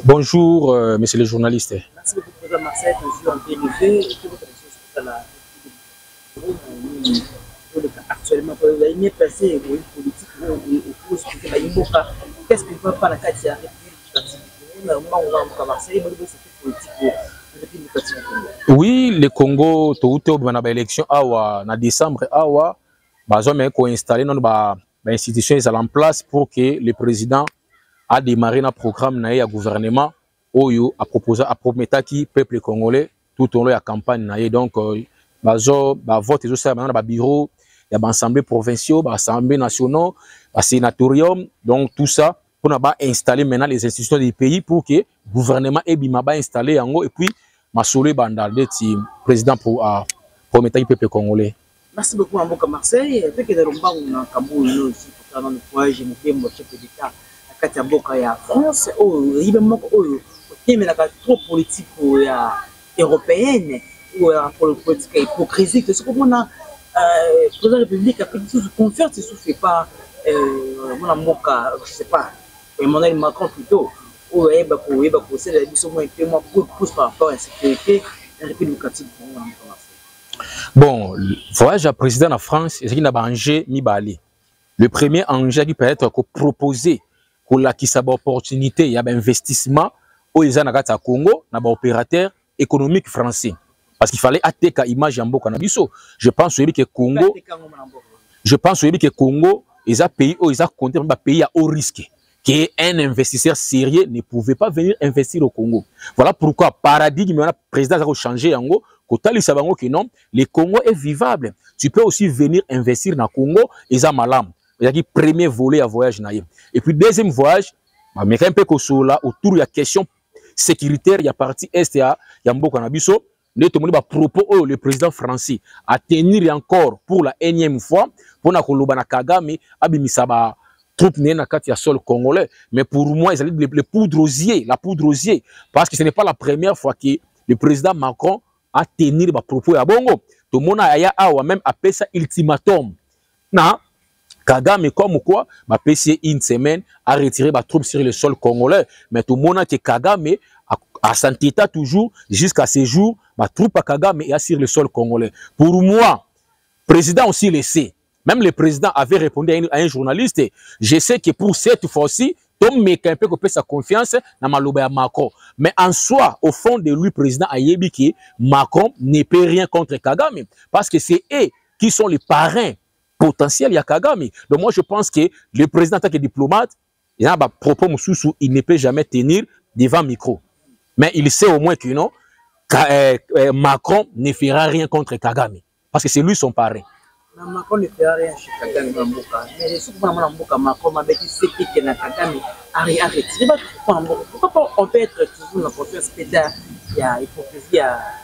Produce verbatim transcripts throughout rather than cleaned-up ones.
Bonjour, euh, monsieur le journaliste. Merci beaucoup, président Marseille, toujours en vérité. Et que votre émission sur la actuellement, vous avez mis passé une politique où vous expliquez la Imboka. Qu'est-ce que vous pas la carte à Marseille, oui, le Congo, tout au long de l'élection, en décembre, ils ont installé une institution en place pour que le président a démarré un programme na ya gouvernement oyo a proposé à promettre qui peuple congolais tout au long de la campagne. Donc bazo ba vote zo ça na ba bureau ya ba assemblée provinciaux, ba assemblée nationaux, ba sénatorium, donc tout ça pour na ba installer maintenant les institutions du pays pour que gouvernement et bima ba installer yango et puis masole bandal de président pour à promettre qui peuple congolais. Merci beaucoup Mboka Marseille, fait que dans Romba on a Kaboul aussi pour dans le voyage nous pembo chef d'État kati ya mboka ya France oyo yibe moko oyo otemelaka trop politique ya européenne ou pour le politique hypocrisie que ce qu'on a euh président de la République a pris sous confiance sous fait pas euh mon mboka je sais pas Emmanuel Macron plutôt ou eba ko eba ko c'est la mission moins peu moins pousse par rapport à la sécurité la République démocratique pour moi. Bon, voyage à président de la France, c'est qui n'a pas enjeu ni balé. Le premier enjeu qui peut être proposé pour la qui s'abat opportunité, il y a un investissement au Izanagata Congo, n'a pas opérateur économique français. Parce qu'il fallait attaquer l'image en Boka Nabiso. Je pense que Congo, je pense que Congo, ils ont pays où ils ont compté un pays à haut risque. Qu'un investisseur sérieux ne pouvait pas venir investir au Congo. Voilà pourquoi paradigme le président a changé en Congo. Que non, le Congo est vivable. Tu peux aussi venir investir dans le Congo et ça malam. Il y a le premier volet à voyage naïe. Et puis deuxième voyage, mais un peu que là autour il y a question sécuritaire, il y a partie est il y a Mboka Nabiso. Le propos le président français à tenir encore pour la énième fois pour na kolobana Kagame abimisaba troupe na kati ya sol congolais. Mais pour moi ils allaient le poudre aux yeux, la poudre aux yeux, parce que ce n'est pas la première fois que le président Macron à tenir ba propos ya bongo. Tout le monde a même appelé ça ultimatum. Na Kagame comme quoi, ba passé une semaine à retirer ba troupes sur le sol congolais, mais tout le monde a que Kagame a senti toujours jusqu'à ces jours, ba troupe à Kagame est sur le sol congolais. Pour moi, président aussi le sait. Même le président avait répondu à un, à un journaliste, je sais que pour cette fois-ci Tom Meka un peu que sa confiance dans Maloba Macron. Mais en soi, au fond de lui, président Ayebi, que Macron ne peut rien contre Kagame. Parce que c'est eux qui sont les parrains potentiels à Kagame. Donc moi, je pense que le président, en tant que diplomate, il a un propos, il ne peut jamais tenir devant le micro. Mais il sait au moins que non, Macron ne fera rien contre Kagame. Parce que c'est lui son parrain. Macron ne fait rien chez Kagame dans Mboka. Mais ce que Mboka Macron m'a dit c'est que Kagame a retiré. Pourquoi on peut être toujours dans la confiance pédale? Il y a hypocrisie.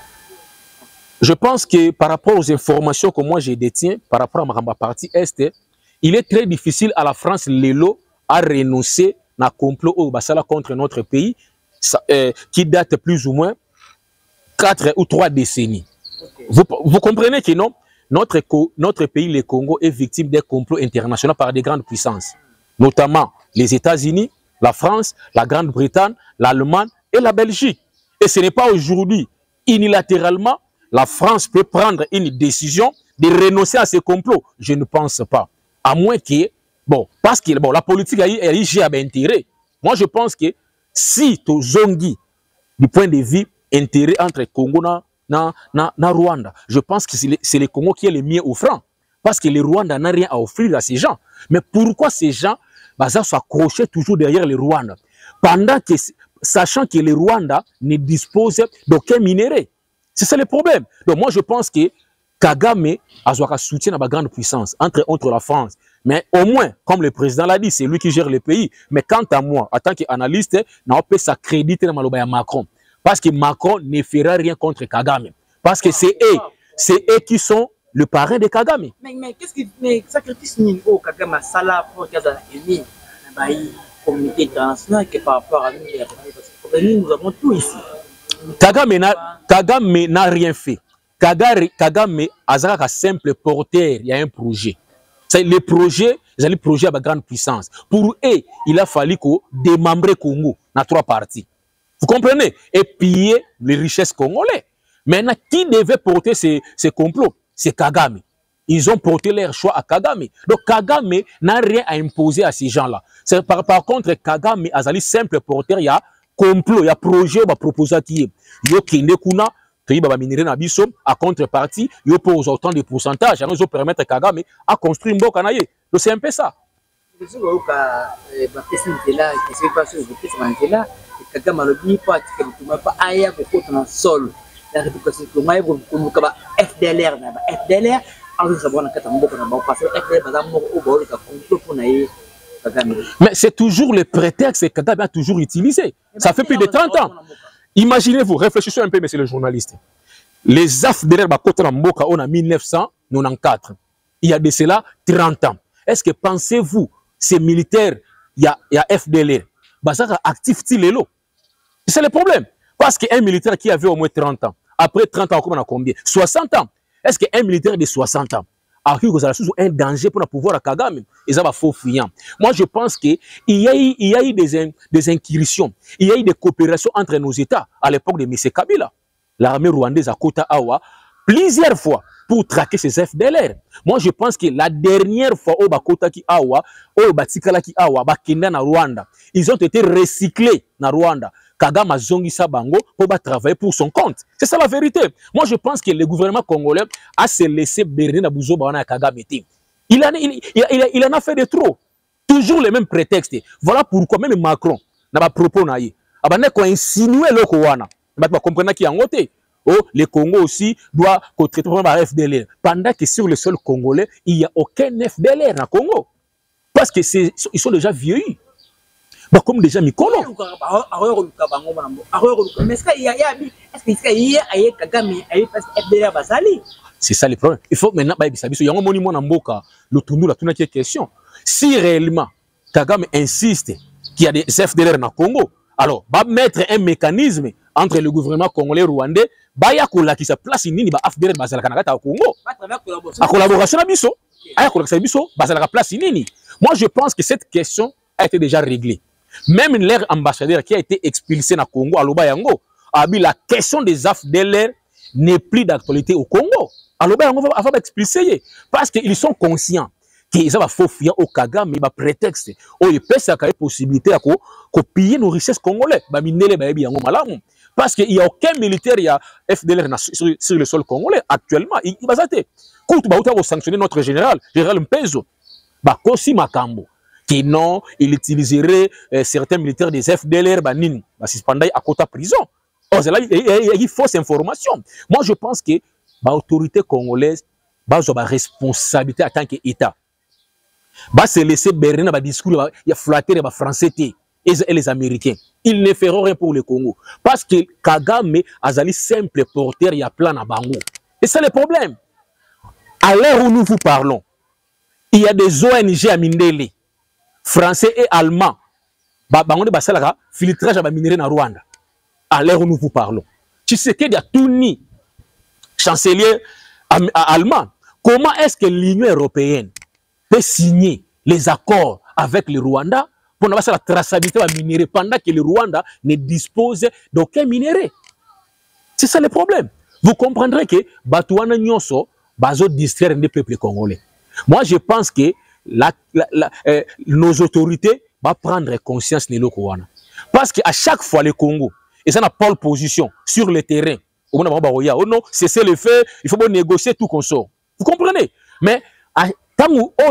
Je pense que par rapport aux informations que moi je détiens, par rapport à ma partie Est, il est très difficile à la France Lelo à renoncer à un complot au Bassala contre notre pays ça, euh, qui date plus ou moins quatre ou trois décennies. Okay. Vous, vous comprenez que non? Notre, notre pays, le Congo, est victime des complots internationaux par des grandes puissances, notamment les États-Unis, la France, la Grande-Bretagne, l'Allemagne et la Belgique. Et ce n'est pas aujourd'hui, unilatéralement, la France peut prendre une décision de renoncer à ces complots. Je ne pense pas. À moins que, bon, parce que bon, la politique a eu intérêt. Moi, je pense que si tu zongi, du point de vue intérêt entre Congo et Na, na, na Rwanda. Je pense que c'est le, le Congo qui est le mieux offrant. Parce que le Rwanda n'a rien à offrir à ces gens. Mais pourquoi ces gens bah, s'accrochent toujours derrière le Rwanda? Pendant que, sachant que le Rwanda ne dispose d'aucun minerai. C'est ça le problème. Donc moi je pense que Kagame a un soutien à la grande puissance, entre autres la France. Mais au moins, comme le président l'a dit, c'est lui qui gère le pays. Mais quant à moi, en tant qu'analyste, on peut s'accréditer dans Maloba Macron. Parce que Macron ne fera rien contre Kagame. Parce que c'est eux, c'est eux qui sont le parrain de Kagame. Mais, mais qu'est-ce que mais sacrifice niveau Kagame Sala pour Kaza Eni, la communauté internationale qui par rapport à nous, nous avons tout ici. Kagame n'a Kagame n'a rien fait. Kagame Kagame a un simple porteur, il y a un projet. C'est le projet, c'est le projet à grande puissance. Pour eux, il a fallu qu'on démembre Congo dans trois parties. Vous comprenez? Et piller les richesses congolaises. Maintenant, qui devait porter ces, ces complots? C'est Kagame. Ils ont porté leur choix à Kagame. Donc Kagame n'a rien à imposer à ces gens-là. Par, par contre, Kagame a un simple porteur, il y a complot, il y a projet, il y a proposé qui est. Il y a Kende Kuna, il y a minéré na biso, à contrepartie, il y a pour autant de pourcentage, il y a permettre Kagame à construire une boîte. Donc c'est un peu ça. Kagame a le bien pas que tu m'as pas ailleurs que pour ton sol. La république que moi pour kaba F D L R na F D L R alors ça va kata mboko na ba passer F D L R bazam moko o ba ka complot pour na Kagame. Mais c'est toujours le prétexte que Kagame a toujours utilisé. Ça fait plus de trente ans. Imaginez-vous, réfléchissez un peu, monsieur le journaliste. Les F D L R ba kota na mboka on a mille neuf cent quatre-vingt-quatorze. Il y a de cela trente ans. Est-ce que pensez-vous ces militaires il y a il y a F D L R bazaka actif ti lelo? C'est le problème. Parce qu'un militaire qui avait au moins trente ans, après trente ans, on a combien? soixante ans. Est-ce qu'un militaire de soixante ans a un danger pour pouvoir à Kagame? Ils ont faux fuyant. Moi, je pense qu'il y a eu, il y a eu des, des incursions, il y a eu des coopérations entre nos États à l'époque de M. Kabila. L'armée rwandaise à Kota Awa, plusieurs fois, pour traquer ces F D L R. Moi, je pense que la dernière fois au Bakota ki Awa, au Batikala ki Awa, Bakenda na Rwanda, ils ont été recyclés na Rwanda. Kagame a zongi sa bango pour travailler pour son compte. C'est ça la vérité. Moi, je pense que le gouvernement congolais a se laissé berner na Bouzo Bawana Kagame. Il en, il, il, il, il en a fait de trop. Toujours les mêmes prétextes. Voilà pourquoi même Macron n'a pas propos naïe. Abane ko insinuer le Kowana. Ba comprendre qui en côté. Oh, le Congo aussi doit traiter par F D L R. Pendant que sur le sol congolais, il n'y a aucun F D L R dans Congo. Parce que c'est ils sont déjà vieillis. Bah, comme déjà Mikolo. C'est ça le problème. Il faut maintenant, il y a un monument dans Mboka, le tournoi, la tournoi qui est question. Si réellement Kagame insiste qu'il y a des F D L R dans Congo, alors va mettre un mécanisme entre le gouvernement congolais et rwandais, bah ya kola qui se place nini ba F D L R bazala kanaka au Congo. La collaboration na biso, aya collaboration biso bazala place nini. Moi je pense que cette question a été déjà réglée. Même leur ambassadeur qui a été expulsé na Congo à Lobayango a dit la question des F D L R n'est plus d'actualité au Congo. À Lobayango va va expulser parce qu'ils sont conscients qu'ils ont faux fier au Kagame mais ba prétexte oh il peut ça qu'il possibilité à copier nos richesses congolaises ba minele ba yebi yango malamu parce qu'il y a aucun militaire il y a F D L R sur, sur le sol congolais actuellement il va zate quand ba uta sanctionner notre général général Mpezo ba kosi makambo qui non il utiliserait euh, certains militaires des F D L R ba nini ba suspendai à Kota prison. Oh c'est là il y a une fausse information. Moi je pense que ba autorité congolaise ba zo ba responsabilité en tant qu'État. Bah se laisser berner dans le discours, il y a flatté les Français et les Américains. Ils ne feront rien pour le Congo. Parce que Kagame a un simple porteur, il y a plein à Bango. Et c'est le problème. À l'heure où nous vous parlons, il y a des O N G à Mindele, français et allemands. Bango de Basalaka, filtrage à minerai dans Rwanda. À l'heure où nous vous parlons. Tu sais qu'il y a tout ni chancelier allemand. Comment est-ce que l'Union européenne peut signer les accords avec le Rwanda pour avoir la traçabilité de minerai pendant que le Rwanda ne dispose d'aucun minerai? C'est ça le problème. Vous comprendrez que Batouana Nyonso bazo distraire les peuples congolais. Moi, je pense que la, la, la, euh, nos autorités vont prendre conscience de l'Okouana. Parce qu'à chaque fois, le Congo, ils ont pas position sur le terrain. Oh non, cessez le feu, il faut négocier tout qu'on sort. Vous comprenez? Mais à quand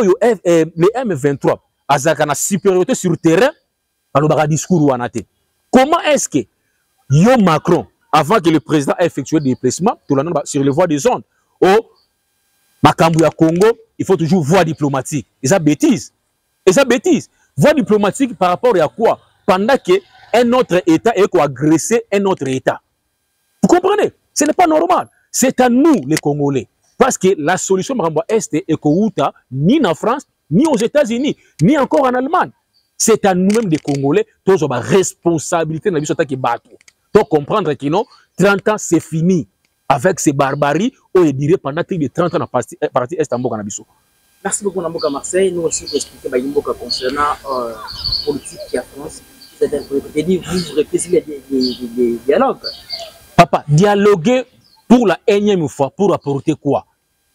le M vingt-trois a une supériorité sur le terrain, alors il discours comment est-ce que Yo Macron, avant que le président ait effectué des déplacements sur les voies des ondes, au Makambouya Congo, il faut toujours voie diplomatique. Et ça bêtise. Et ça bêtise. Voie diplomatique par rapport à quoi? Pendant qu'un autre État est agressé un autre État. Vous comprenez? Ce n'est pas normal. C'est à nous, les Congolais. Parce que la solution est est ni en France, ni aux États-Unis, ni encore en Allemagne. C'est à nous-mêmes, des Congolais, tous avons responsabilité dans la vie qui battent. Donc comprendre que non, trente ans, c'est fini. Avec ces barbaries, on dirait pendant plus de trente ans, on a parti est en Boka. Merci beaucoup, Namboka Marseille. Nous aussi, pour expliquer Mboka concernant la politique qui a France. C'est-à-dire, vous réfléchissez les dialogues. Papa, dialoguer pour la énième fois, pour apporter quoi?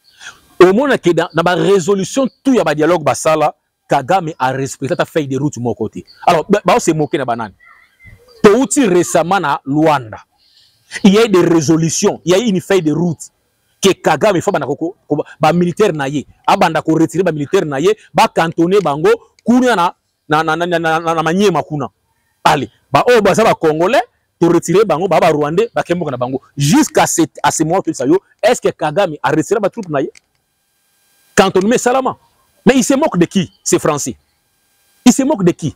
Au moins, que dans la résolution, tout y a un dialogue, basala, Kagame a respecté ta feuille de route de mon côté. Alors, on s'est moqué de la banane. Tout récemment à Luanda, il y a eu des résolutions, il y a eu une feuille de route que Kagame faut ba militaire naie, abanda ko retirer ba militaire naie, ba cantonner bango, kunya na na na na na na manyema kuna. Allez, ba o ba ça ba congolais, to retirer bango, ba ba rwandais, ba kembo na bango. Jusqu'à ce à ce moment ça yo, est-ce que Kagame a retiré ba troupe naie? Cantonner Salama. Mais il se moque de qui? Ces Français. Il se moque de qui?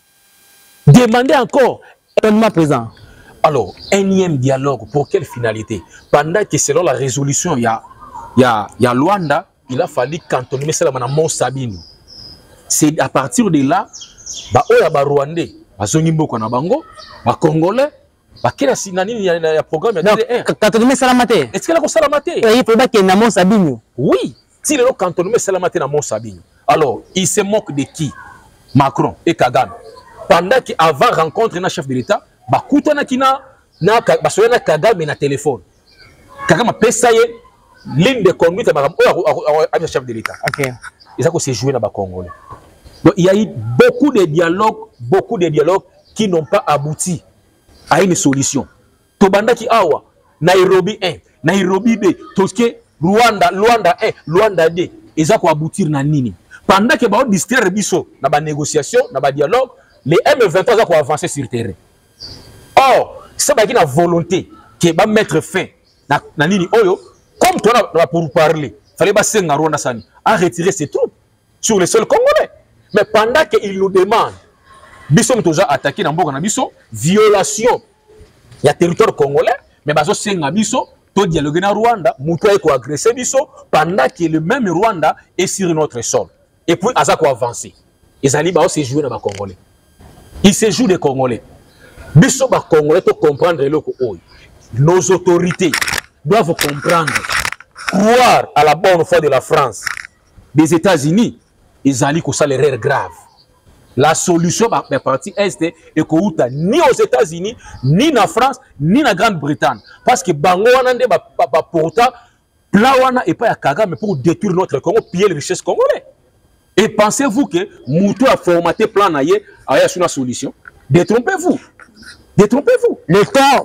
Demandez encore. Étonnement présent. Alors, énième dialogue, pour quelle finalité? Pendant que selon la résolution, il y a, il y a, il y a Luanda, il a fallu cantonner Salama à Mont Sabine. C'est à partir de là, bah, oh, ya ba Rwandais, ba Zongimbo na bango, ba Congolais, ba kila sinani il y a programme. Donc, cantonner Salamate. Est-ce qu'elle a Salamate? Il faut pas qu'il y ait Mont Sabine. Oui. Si le cantonnement Salamate na Mont Sabine. Alors, il se moque de qui? Macron et Kagame. Pendant qu'avant rencontre un chef de l'État, bah koutana kina na ba soyana Kagame na téléphone. Kagame a payé ligne de conduite à un chef de l'État. OK. Et ça que c'est joué dans ba Congolais. Donc il y a eu beaucoup de dialogues, beaucoup de dialogues qui n'ont pas abouti à une solution. Tobanda ki awa Nairobi un, Nairobi deux, Toské Rwanda, Rwanda un, Rwanda deux, et ça ko aboutir na nini. Pendant que ba distraire biso na ba négociation, na ba dialogue, les M vingt-trois ont avancé sur le terrain. Or, ça va être une volonté qui va mettre fin na na nini oyo, comme toi pour parler, fallait pas senga Rwanda sani à retirer ses troupes sur le sol congolais. Mais pendant qu'ils nous demandent, biso mtoja attaqué na mboka na biso, violation ya territoire congolais, mais bazo senga biso to dialoguer na Rwanda, muto eko agresser biso pendant que le même Rwanda est sur notre sol. Et puis azako avancer. Les alibas se jouer dans ba Congolais. Il se joue des Congolais. Biso ba Congolais to comprendre le ko oy. Nos autorités doivent comprendre, croire à la bonne foi de la France, des États-Unis, ils allaient que ça l'erreur grave. La solution par la partie est et que ni aux États-Unis, ni en France, ni en Grande-Bretagne. Parce que Bango Wanande ba porta Plawana et pas à Kagame pour détruire notre Congo, piller les richesses congolaises. Et pensez-vous que Moutou a formaté plan naïe a une solution? Détrompez-vous. Détrompez-vous. Le temps,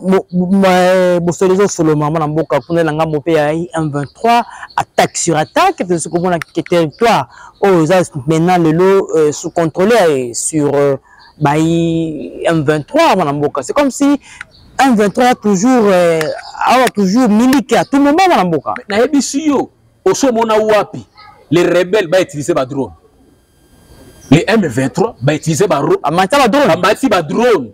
vous solution sur le moment, Mboka, pour les langues mopé M vingt-trois, attaque sur attaque, c'est ce qu'on a que territoire, oh, maintenant le lot sous contrôlé sur M vingt-trois, Mboka. C'est comme si M vingt-trois toujours, a toujours miliqué à tout moment, Mboka. Mais Naébissio, au Somona Wapi, les rebelles vont utiliser des drones. Les M vingt-trois vont utiliser des drones. À drone.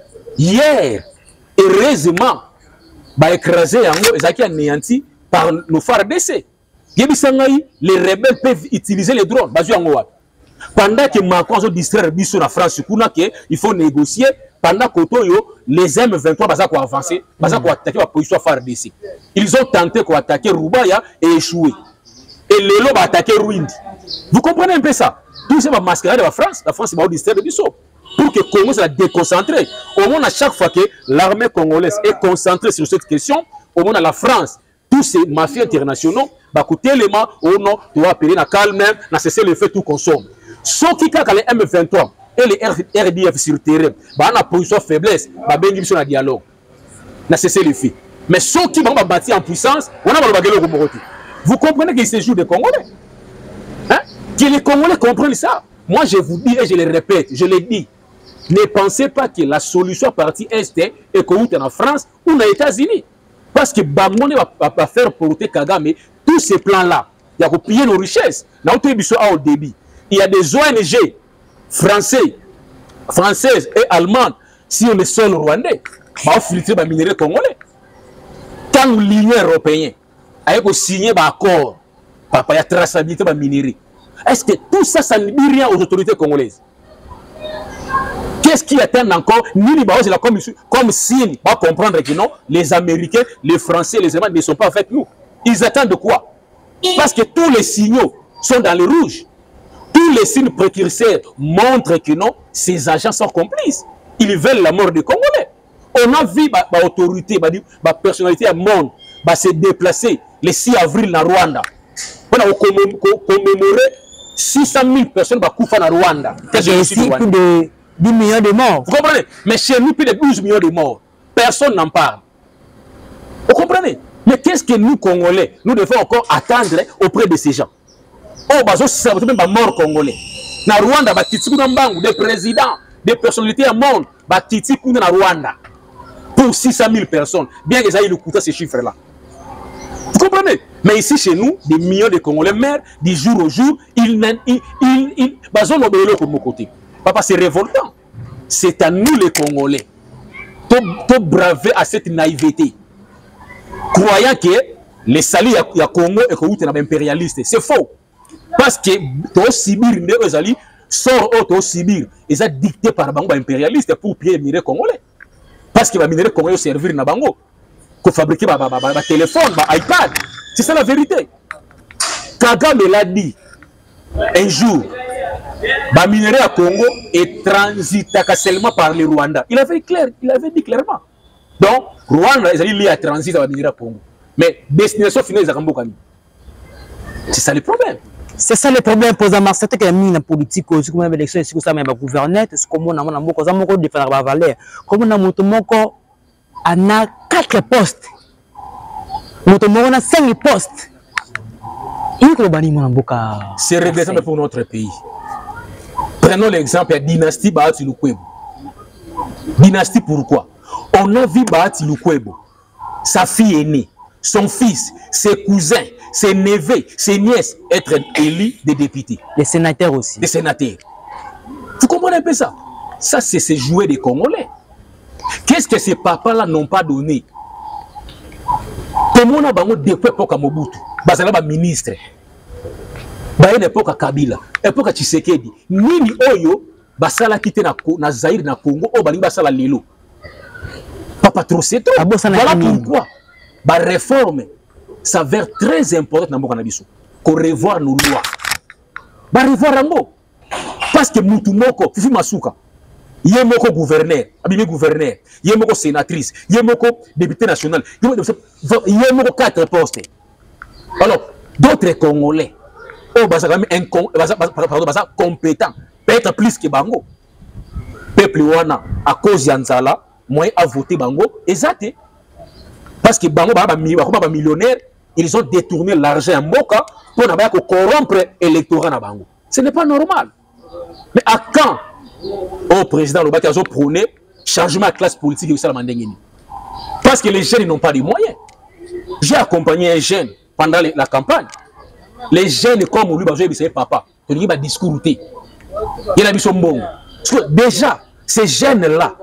Hier, heureusement, bah écrasé en anéanti par nos F A R D C. Les rebelles peuvent utiliser les drones. Pendant que Macron a distrait la France, il faut négocier. Pendant que les M vingt-trois ont avancé, ils ont attaqué la position F A R D C. Ils ont tenté d'attaquer Roubaya et échoué. Et les lots ont attaqué Rwindi. Vous comprenez un peu ça? Tout ça va masquer la France. La France va distraire le Bissau. Pour que le Congo soit déconcentré. Au moins, à chaque fois que l'armée congolaise est concentrée sur cette question, au moins, la France, tous ces mafias internationaux, bah, écoutez les mains, oh non, tu vas appeler la calme, na cesser le fait tout consomme. Sauf qui a les M vingt-trois et les R D F sur le terrain, bah, on a position faiblesse, bah, ben, ils sont en dialogue. Na cesser le fait. Mais ceux qui vont bâtir en puissance, on a le vous comprenez qu'il se joue des Congolais. Hein? Que les Congolais comprennent ça. Moi, je vous dis et je le répète, je le dis. Ne pensez pas que la solution à partir est est que en France ou aux États-Unis. Parce que Bangone va pas faire porter Kagame tous ces plans-là. Il y a piller nos richesses. Au débit. Il y a des O N G français, françaises et allemandes sur le sol rwandais. Bah, filtrer les minéraux congolais. Quand l'Union européenne a signé un accord, il y a traçabilité des minéraux. Est-ce que tout ça, ça ne dit rien aux autorités congolaises? Qu'est-ce qui attend encore? Ni comme, comme signe, va comprendre que non, les Américains, les Français, les Allemands ne sont pas avec nous. Ils attendent de quoi? Parce que tous les signaux sont dans le rouge. Tous les signes précurseurs montrent que non, ces agents sont complices. ils veulent la mort des Congolais. On a vu ma autorité, ma personnalité à monde se déplacer le six avril en Rwanda. On a commémoré six cent mille personnes qui sont en Rwanda. C'est ici plus de dix millions de morts. Vous comprenez? Mais chez nous, plus de douze millions de morts. Personne n'en parle. Vous comprenez? Mais qu'est-ce que nous, Congolais, nous devons encore attendre auprès de ces gens? Oh, bah, c'est même pas mort Congolais. Na Rwanda, bah, des présidents, des personnalités à monde, bah, titi na Rwanda. Pour six cent mille personnes. Bien que ça ait le coûté ces chiffres-là. Vous comprenez? Mais ici, chez nous, des millions de Congolais meurent du jour au jour. Ils n'ont ils, ils, ils, bah, de mon côté. Papa, c'est révoltant. C'est à nous, les Congolais, de braver à cette naïveté. Croyant que les salis il y a Congo et que vous êtes impérialiste. C'est faux. Parce que le Sibir, les alliés, sort au Sibir. Ils sont dictés par les impérialistes pour piller les minéraux congolais. Parce que les minéraux congolais servir na bango. Pour fabriquer des téléphones, des iPad. C'est ça la vérité. Kagame l'a dit un jour. Les minéraux à Congo est transité seulement par les Rwandais. Il avait, clair, il avait dit clairement. Donc, Rwanda, ils allaient liés à transit à la Congo. Mais destination finale, c'est ça le problème. C'est ça le problème pour les Marseillais qui ont mis la politique, comme l'élection, c'est ça même gouvernement, c'est comme on a mon amour, comme on a défendu la valeur, comme on a mon amour, on a quatre postes, mon amour, on a cinq postes. C'est regrettable pour notre pays. Prenons l'exemple de la dynastie Bahati Lukwebo. Dynastie pourquoi? On a vu Bahati Lukwebo, sa fille aînée, son fils, ses cousins, ses neveux, ses nièces être élus des députés. Les sénateurs aussi. Des sénateurs. Vous comprenez un peu ça? Ça, c'est se jouer des Congolais. Qu'est-ce que ces papas-là n'ont pas donné? Comment on a bango depuis l'époque à Mobutu, Bazala ministre, Baye l'époque à Kabila, l'époque à Tshisekedi, Nini Oyo, Basala quitté na Zaïre na Congo, o Bali Basala Lelo. Papa trop c'est trop. Voilà pourquoi la réforme s'avère très importante dans le Cannabis. Qu'on revoie nos lois. Bah revoir Rango. Parce que Moutoumoko, Fifi Masuka, il y a un gouverneur, abîmé gouverneur, il y a une sénatrice, il y a un député national, il y a un quatre postes. Alors, d'autres Congolais, oh, bah ça quand même un compétent, peut-être plus que Bango. Peuple wana à cause Yanzala, moi à voter Bango, exact. Parce que Bango, bah millionnaire, ils ont détourné l'argent en Moka pour corrompre l'électorat na Bango. Ce n'est pas normal. Mais à quand au président Lobaki a prôné changement de classe politique et ça parce que les jeunes n'ont pas de moyens. J'ai accompagné un jeune pendant la campagne. Les jeunes comme lui, j'ai dit papa, il y a un discours. Il y a un discours. Déjà, ces jeunes-là,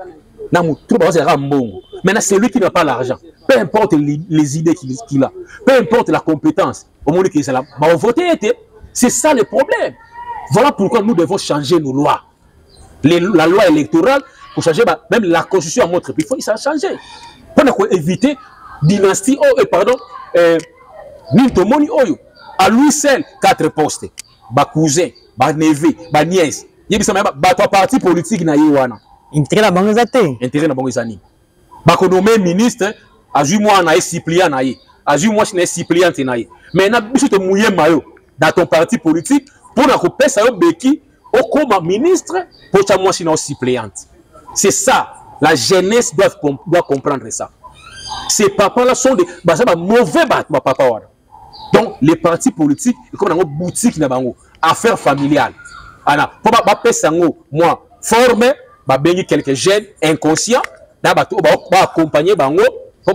maintenant c'est lui qui n'a pas l'argent. Peu importe les, les idées qu'il a, peu importe la compétence, au moment qu'il va voter. C'est ça le problème. Voilà pourquoi nous devons changer nos lois. Les, la loi électorale, pour changer bah, même la constitution à notre pays, il faut que ça change. Pour éviter dynastie, oh, pardon, euh, Nintomoni Oyo. À lui seul, quatre postes. Ba cousin, ba neveu, ba nièce. Il y a ba trois partis politiques na yiwana. Intérêt la banque zate. Intérêt la banque zani. Ba ko nommé ministre, a ju moi na suppléant na yi. A ju moi na suppléant na yi. Mais na biso te mouyer mayo dans ton parti politique pour na ko pesa yo beki au comme ministre pour ta moi sinon suppléante. C'est ça. La jeunesse doit, doit comprendre ça. Ces papas-là sont des bah, ça, bah, mauvais bah, bah, papa. Donc, les partis politiques, comme dans une boutique, affaires familiales. Alors, pour moi, former, bah, bénir quelques jeunes inconscients, bah, accompagner, bah, pour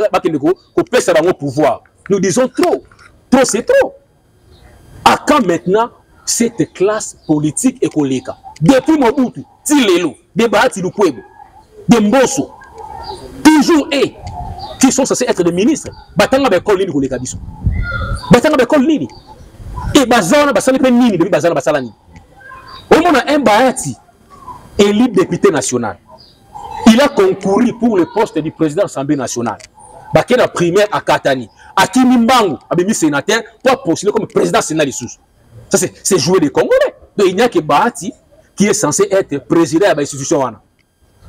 bah, pouvoir. Nous disons trop. Trop, c'est trop. À quand maintenant cette classe politique écolique? Depuis Mobutu, Tilelo, des Bahati Lukwebo, des Mbosso, toujours eux qui sont censés être des ministres. Batanga Bekol Nini Koleka Biso. Batanga Bekol Nini. Et Bazana Basali Nini, depuis Bazana Basalani. Au moment un Bahati, élu député national, il a concouru pour le poste du président de l'Assemblée nationale. Baké la primaire à Katani. Akimi Mbangu a mis sénateur pour postuler comme président sénat des sous. Ça, c'est jouer des Congolais. Donc, il n'y a que Bahati qui est censé être président de l'institution.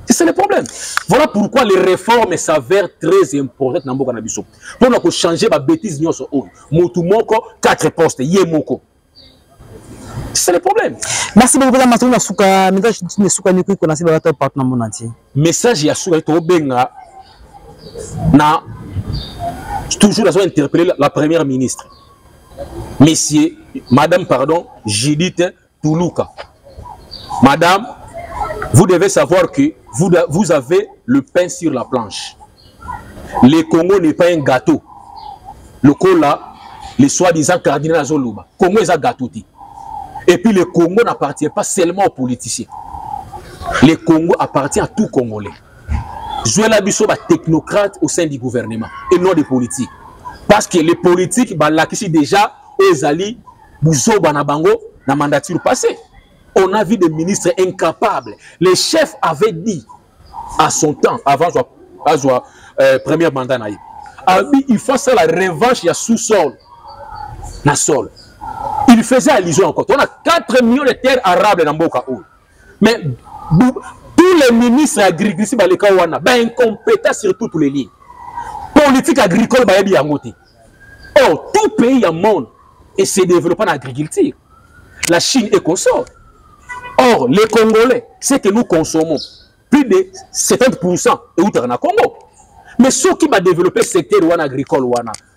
C'est le problème. Voilà pourquoi les réformes s'avèrent très importantes dans Mboka Nabiso. Pour nous changer ma bêtise, nous sommes Motu Moko, quatre postes, Yemoko. C'est le problème. Merci beaucoup, Madame Matouna Souka. Message de Souka Nikou, qu'on a fait partout dans le monde entier. Message de Souka Tobenga, na toujours la interpellé la première ministre. Messieurs, Madame, pardon, Judith Toulouka. Madame, vous devez savoir que vous, vous avez le pain sur la planche. Le Congo n'est pas un gâteau. Le Cola, les soi-disant cardinal Zoluba. Congo est un gâteau. Et puis le Congo n'appartient pas seulement aux politiciens. Le Congo appartient à tout Congolais. Jouer la biso ba technocrate au sein du gouvernement et non des politiques. Parce que les politiques, bah, là, qui déjà, aux alliés, Bouzo Banabango, la mandature passée. On a vu des ministres incapables. Les chefs avaient dit à son temps, avant le euh, premier mandat, il faut faire la revanche, il y a sous-sol. Sol. Il faisait allusion encore. On a quatre millions de terres arables dans Mboka. Mais tous les ministres agricoles, ils sont incompétents sur toutes les lignes. Politique agricole, ils sont incompétents. Or, tout pays dans le monde se développe en agriculture. La Chine est consort. Or, les Congolais, ce que nous consommons, plus de soixante pour cent est au Congo. Mais ceux qui vont développer le secteur agricole,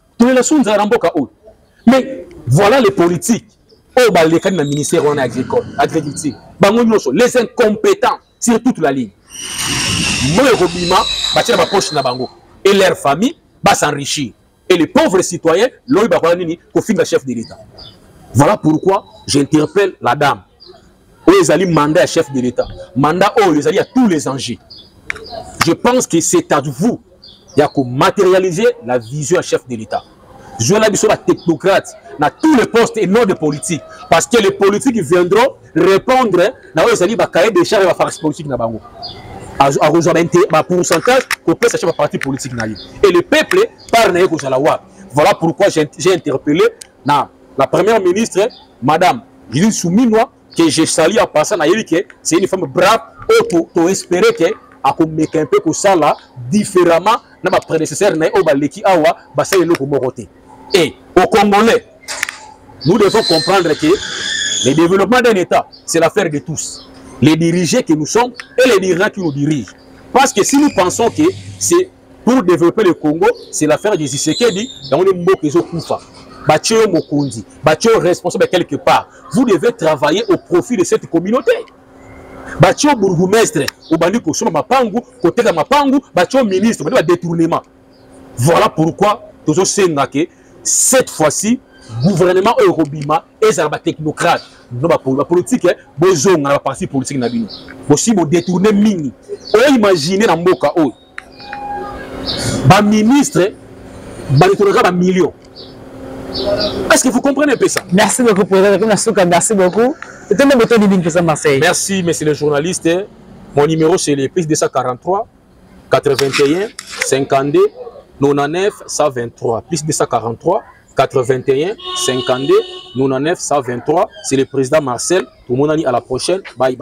mais voilà les politiques. Oh, bah, les cadres du ministère agricole, agriculture. Bah, les incompétents sur toute la ligne. Et leur famille va s'enrichir. Et les pauvres citoyens, l'ont eu le chef de l'État. Voilà pourquoi j'interpelle la dame. Ils allaient mandat à chef de l'État. Mandat où ils allaient à tous les enjeux. Je pense que c'est à vous de matérialiser la vision à chef de l'État. Je vais la technocrate dans tous les postes et non de politique. Parce que les politiques viendront répondre à ils cahier des charges de la force politique. À rejoindre un pourcentage qu'on peut s'acheter par parti politique. Et le peuple parle de la loi. Voilà pourquoi j'ai interpellé la première ministre, Madame Judith Souminois, que je salue en passant à elle, c'est une femme brave, pour espérer qu'elle a un peu que ça là, différemment, dans ma prédécesseur, et au Congolais, nous devons comprendre que le développement d'un État, c'est l'affaire de tous. Les dirigeants que nous sommes et les dirigeants qui nous dirigent. Parce que si nous pensons que c'est pour développer le Congo, c'est l'affaire de Tshisekedi, dans le mot que je koufa. Batio Mokundi, Batio responsable quelque part. Vous devez travailler au profit de cette communauté. Batio bourgmestre, au bandi Kosoma Mapangu, côté de Mapangu, Batio ministre, Batio détournement. Voilà pourquoi toujours c'est cette fois-ci, gouvernement Eurobima et ça va technocrate. La politique, besoin de la partie politique nabino. Aussi vous détourner mini. On imagine dans Mboka o. Ba ministre, ba détournera ba millions. Est-ce que vous comprenez un peu ça? Merci beaucoup pour la merci beaucoup. C'était le bouton de Marseille. Merci, monsieur le journaliste. Mon numéro c'est le plus deux cent quarante-trois quatre-vingt-un cinquante-deux quatre-vingt-neuf cent vingt-trois. Plus deux cent quarante-trois quatre-vingt-un cinquante-deux quatre-vingt-neuf cent vingt-trois. C'est le président Marcel. Tout le monde a dit à la prochaine. Bye bye.